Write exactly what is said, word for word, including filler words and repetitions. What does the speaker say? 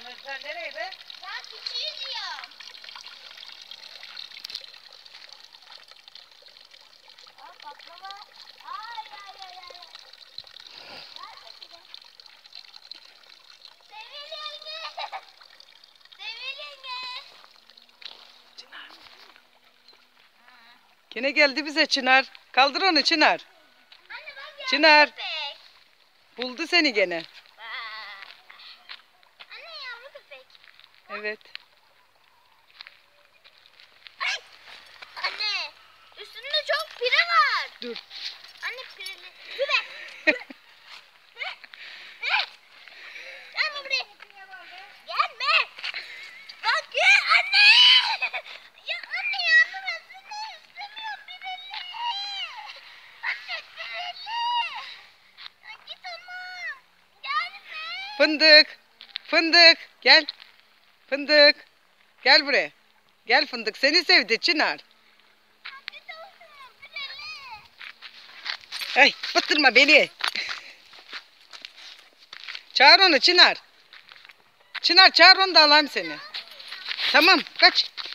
Sen nereye be? Ben küçüğü diyorum. Aa patlama. Ay ay ay ay. Nerede bir de? Sevil yenge. Sevil yenge. Çınar. Yine geldi bize Çınar. Kaldır onu Çınar. Anne bak ya. Çınar. Köpek. Buldu seni gene. Aa. Anne yavru köpek. Evet. Ay. Anne. Üstünde çok pire var. Dur. Anne pireli. Güve. Gelme buraya. Gelme. Bak ya anne. Ya anne yardım etsene. İstemiyorum pireli. Anne pireli. Ya git ama. Gelme. Fındık. Fındık. Gel. Fındık. Gel buraya. Gel Fındık. Seni sevdi Çınar. Git olsun pireli. Ay fıttırma beni. Çağır onu Çınar. Çınar çağır onu da alayım seni. Tamam kaç.